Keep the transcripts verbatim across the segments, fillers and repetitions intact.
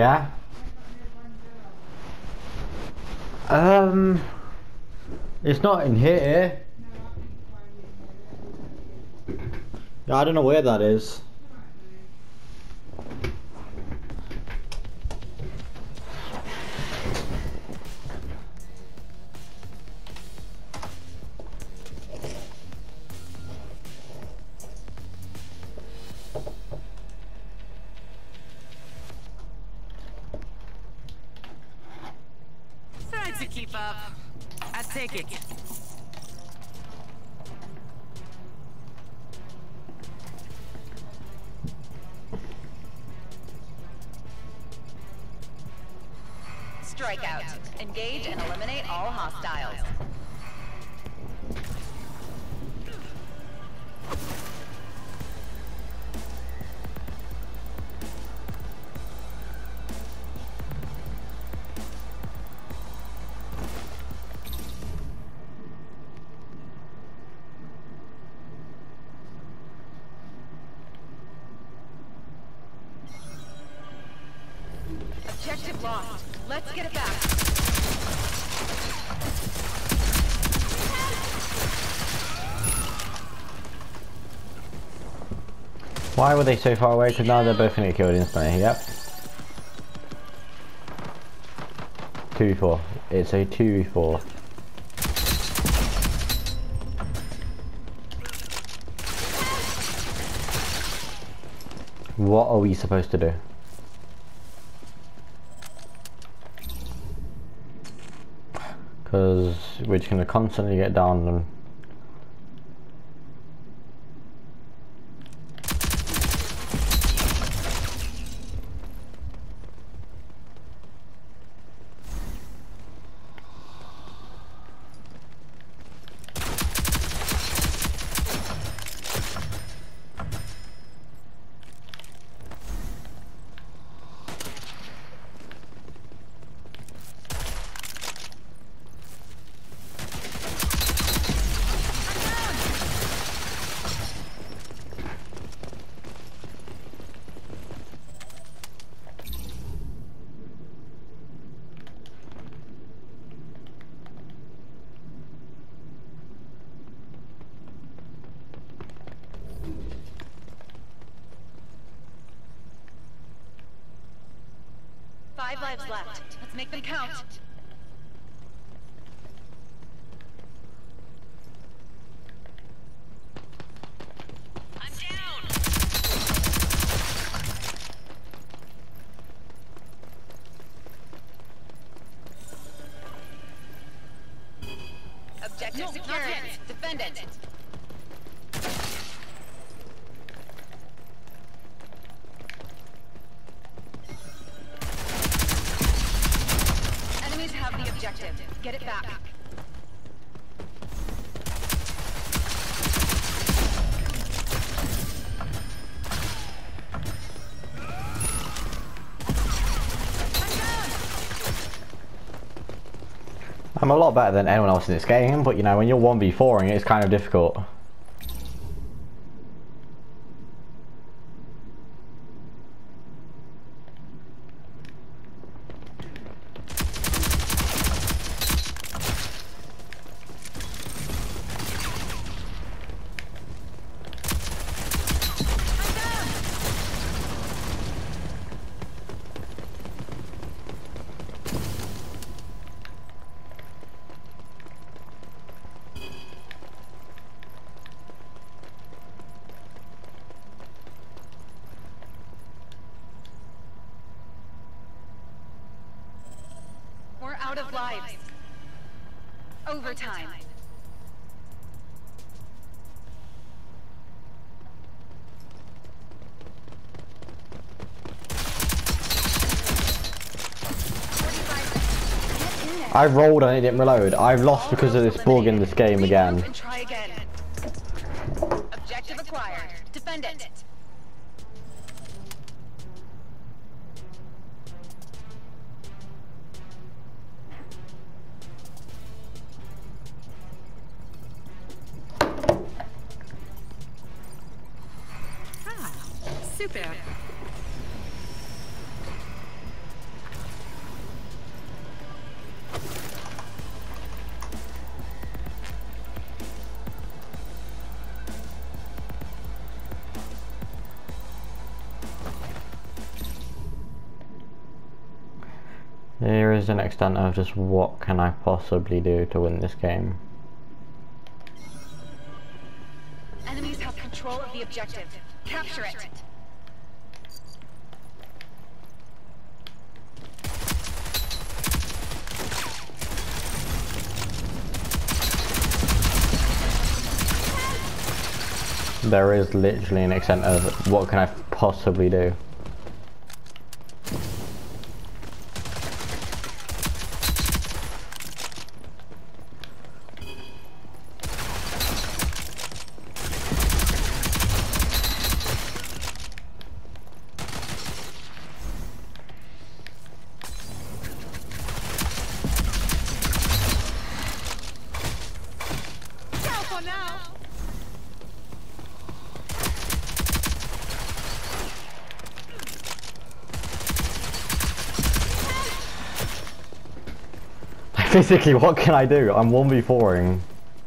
Yeah. Um, it's not in here. Yeah, I don't know where that is. Try to keep up. I take it. Strikeout. Engage and eliminate all hostiles. Objective lost. Let's get it back. Why were they so far away? Because now they're both gonna get killed instantly. Yep. two v four. It's a two v four. What are we supposed to do? Because we're just going to constantly get down on them. Five lives left. Let's make them count. I'm down. Objective No, secured. not yet. Defend it. Enemies have the objective. Get it back. I'm a lot better than anyone else in this game, but you know, when you're one v four-ing it, it's kind of difficult. We're out of lives. Overtime. I rolled and it didn't reload. I've lost because of this bug in this game again. And try again. Objective acquired. Defend it. Ah, super. is an extent of just what can I possibly do to win this game. Enemies have control of the objective. Capture it. There is literally an extent of what can I possibly do. Physically, what can I do? I'm one v four-ing.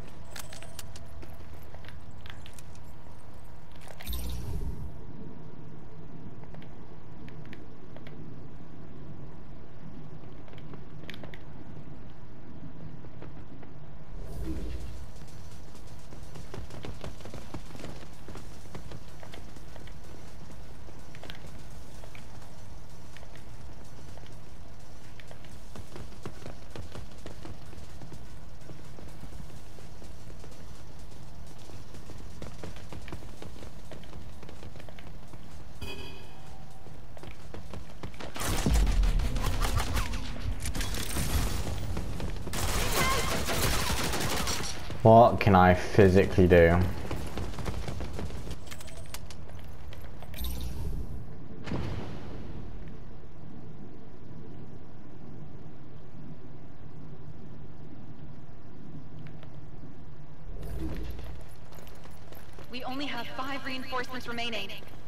What can I physically do? We only have five reinforcements remaining.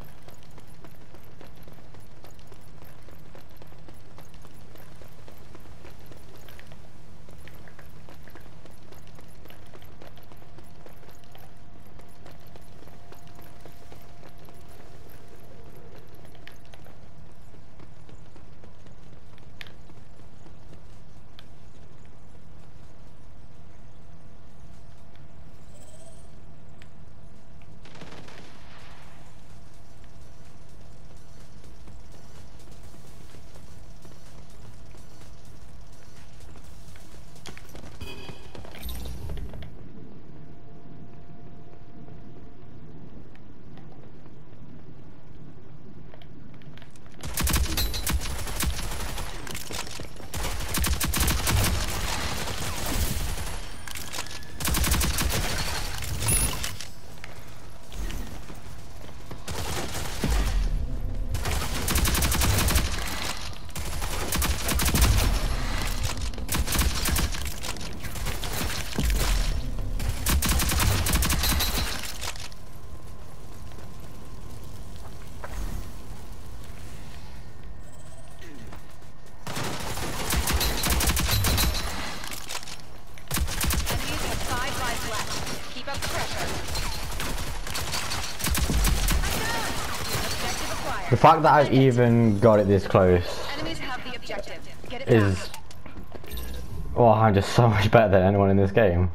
The fact that I've even got it this close Enemies have the objective. Get it is... back. Oh, I'm just so much better than anyone in this game.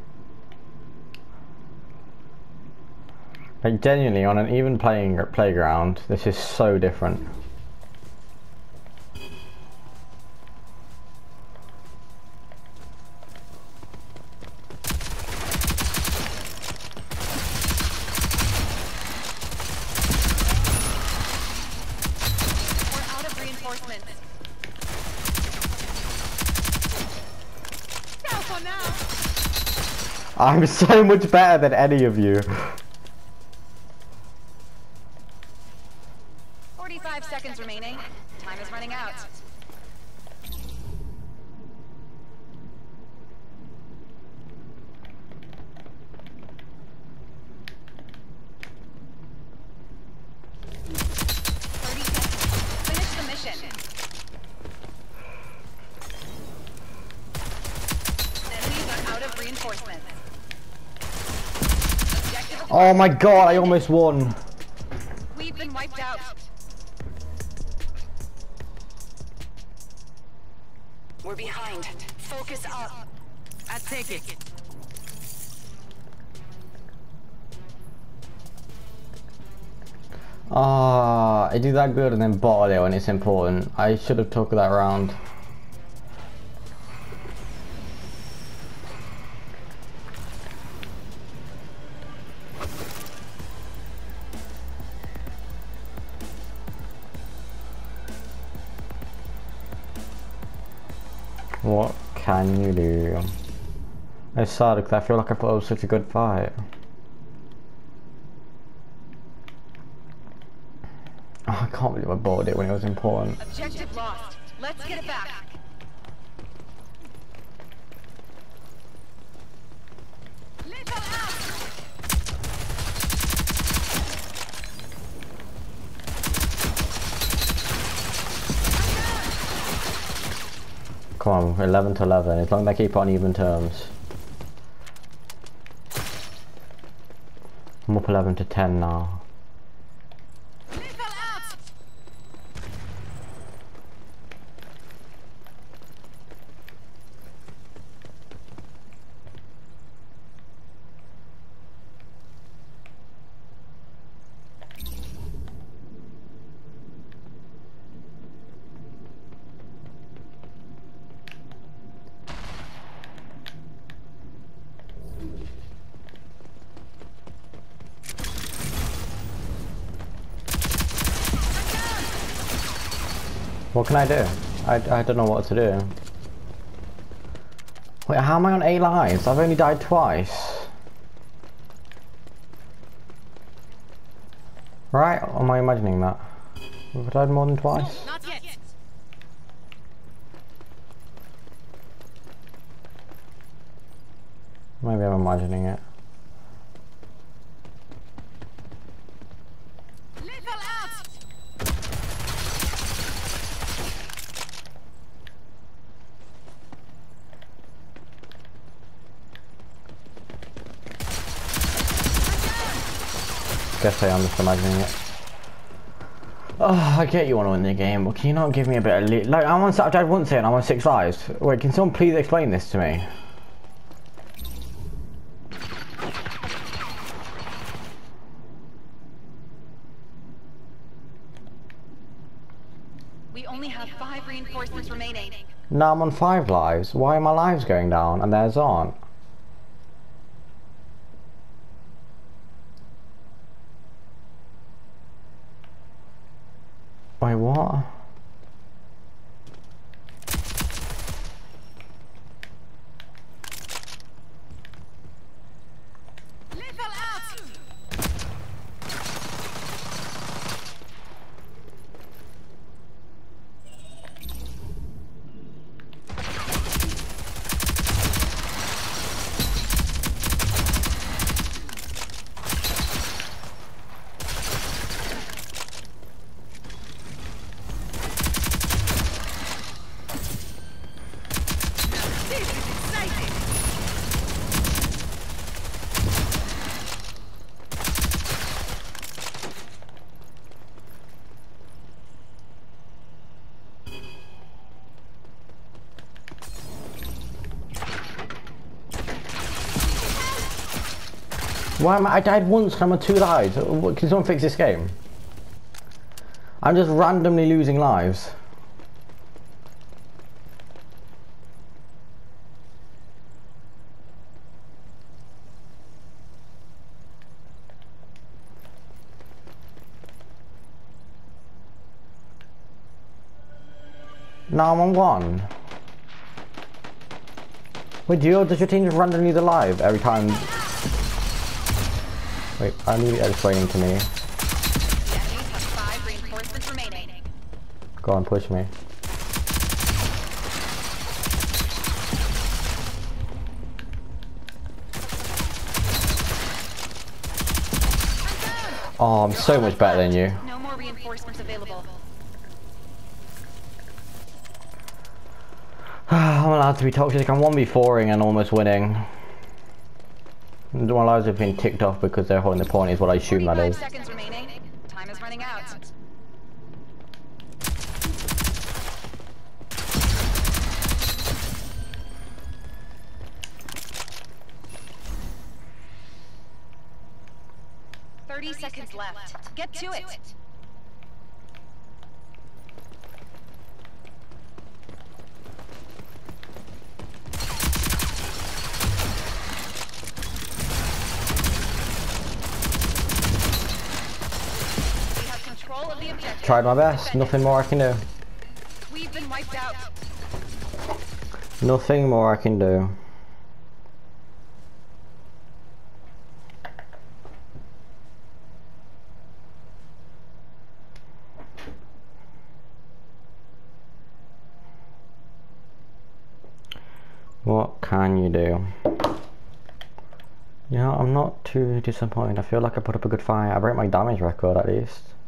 Like, genuinely, on an even playing playground, this is so different. I'm so much better than any of you. forty-five seconds remaining. Time is running out. thirty seconds. Finish the mission. Enemies are out of reinforcements. Oh my god, I almost won. We've been wiped out. We're behind. Focus up. I take it. Ah, I do that good and then bottle it when it's important. I should have took that round. What can you do? It's sad because I feel like I thought it was such a good fight. Oh, I can't believe I bought it when it was important. Objective lost. Let's get it back. Come on, eleven to eleven, as long as they keep on even terms. I'm up eleven to ten now. What can I do? I, I don't know what to do. Wait, how am I on eight lives? I've only died twice. Right? Or am I imagining that? Have I died more than twice? Not yet. Maybe I'm imagining it. Guess I am just imagining it. Oh, I get you want to win the game, but can you not give me a bit of lead? Like, I'm on, I've died once here and I'm on six lives. Wait, can someone please explain this to me? We only have five reinforcements remaining. No, I'm on five lives. Why are my lives going down and theirs aren't? Wait, what? Why am I? I died once and I'm on two lives. Can someone fix this game? I'm just randomly losing lives. Now I'm on one. Wait, do you, does your team just randomly lose a live every time? Wait, I need it explaining to me. The enemies have five reinforcements remaining. Go on, push me. Oh, I'm so much better than you. No more reinforcements available. I'm allowed to be toxic. I'm one v four-ing and almost winning. My lives have been ticked off because they're holding the point is what I assume that is. Seconds remaining. Time is running out. thirty seconds left. Get to it. We have control of the objective. Tried my best. Nothing more I can do. We've been wiped out. Nothing more I can do. What can you do? You know, I'm not too disappointed. I feel like I put up a good fight. I break my damage record at least.